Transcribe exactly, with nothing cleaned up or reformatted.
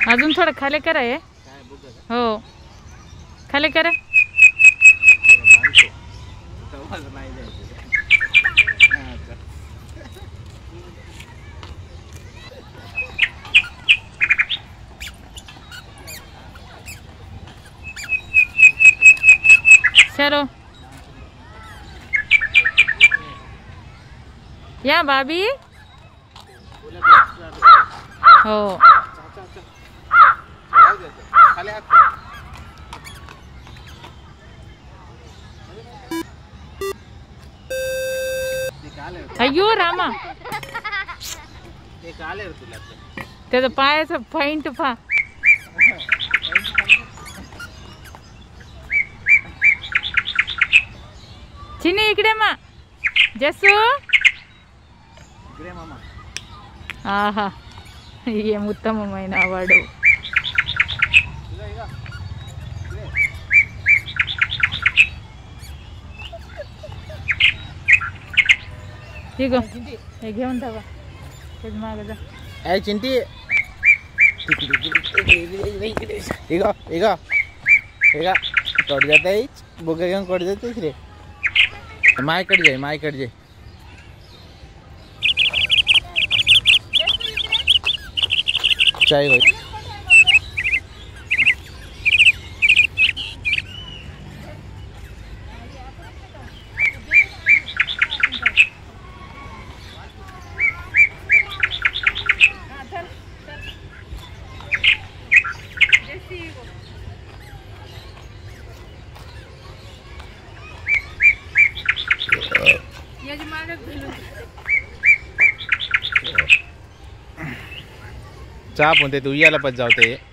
अजून थोडं खाली करा हे. हो खाली करा. चलो या भाभी. हो अय्यो रामा त्याचं पायाचं पॉइंट पहा. चिनी इकडे मा. जस्सू ఆహా ఏం ఉత్తమమైన వాడు. ఇగో ఎగే ఉంటావా మాగదా. ఏ చింటి ఇగో ఇగో ఇగో కొడి जाते बुगे घेऊन कोडी जाते रे. मायकडे जाय मायकडे जाय. चाय होय. चहा पण ते तू यायला पण जावते.